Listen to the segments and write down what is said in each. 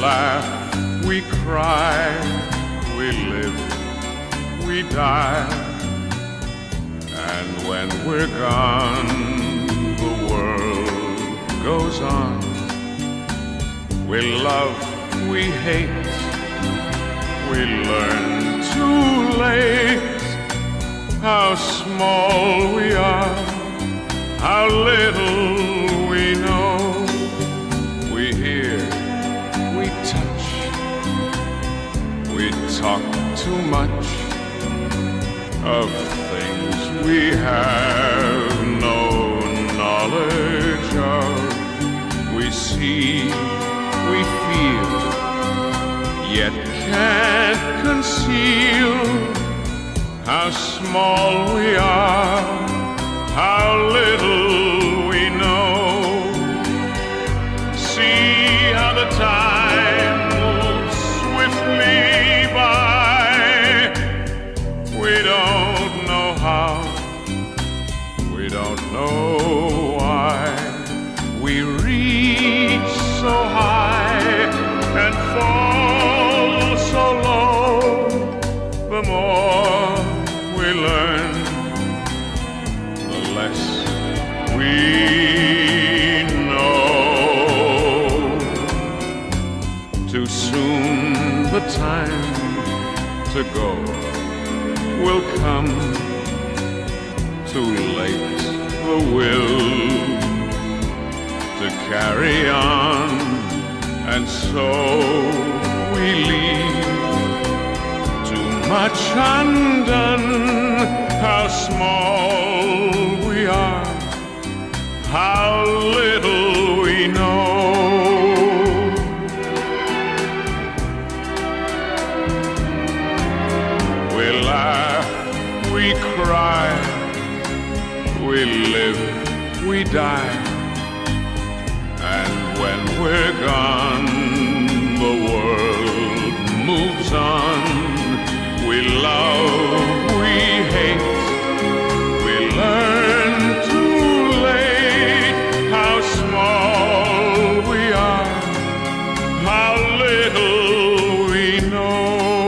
laugh, we cry, we live, we die. And when we're gone, the world goes on. We love, we hate, we learn too late how small we are, how little we know. We hear, we touch, we talk too much of things we have no knowledge of. We see, we feel, yet can't conceal how small we are, how little we know. See how the time moves swiftly by. We don't know how, we don't know why. We reach so high and fall so low. The more we learn, the less we know. Too soon the time to go will come, too late the will to carry on. And so we leave too much undone, how small we are, how little we know. We laugh, we cry, we live, we die. And when we're gone, the world moves on. We love, we hate, we learn too late how small we are, how little we know.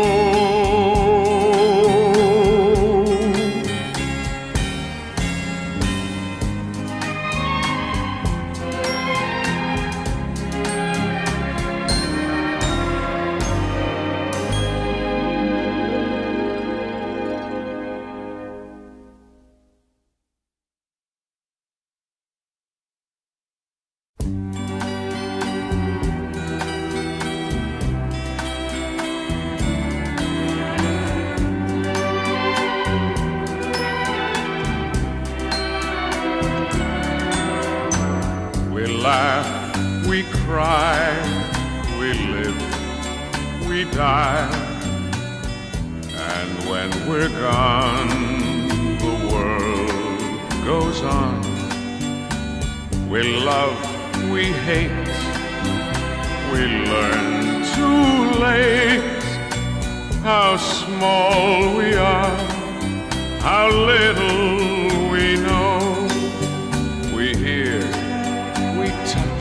We laugh, we cry, we live, we die. And when we're gone, the world goes on. We love, we hate, we learn too late how small we are, how little we know. We hear, we touch,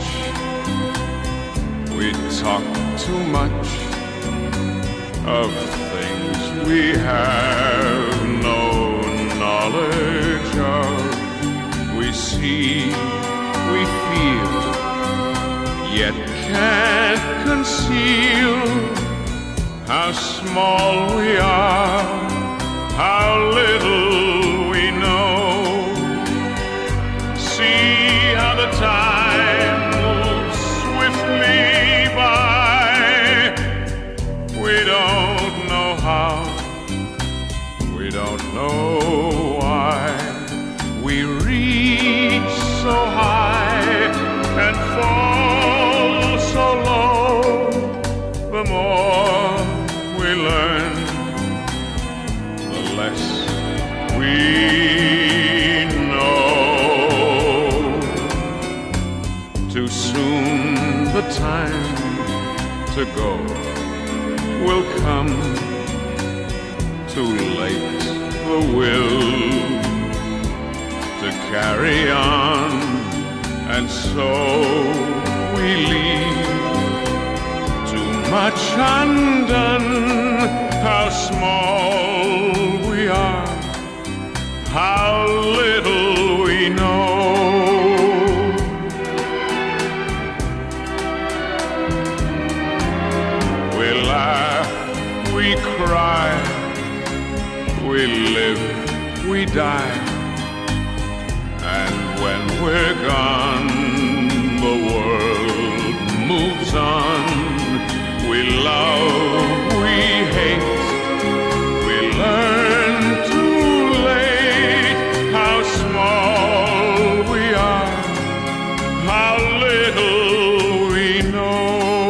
we talk too much of things we have no knowledge of. We see, we feel, yet can't conceal how small we are, how little we know. See how the time moves swiftly by. We don't know how, we don't know why. We reach so high and fall so low. The more we learn, the less we know. Too soon the time to go will come, too late the will to carry on. And so we leave too much undone, how small we are, how little we know. We laugh, we cry, we live, we die, and when we're gone, the world moves on. We love, we hate, we learn too late how small we are, how little we know.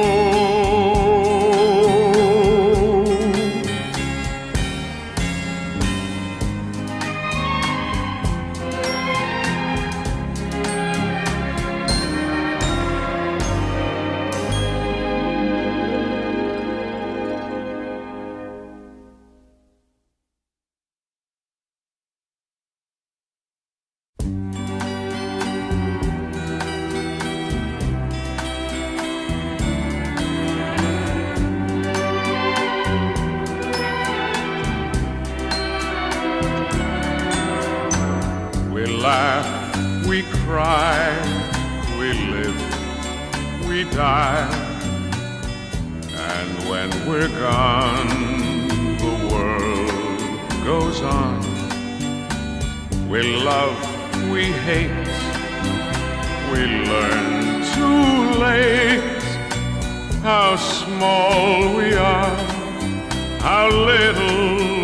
We laugh, we cry, we live, we die, and when we're gone, the world goes on. We love, we hate, we learn too late how small we are, how little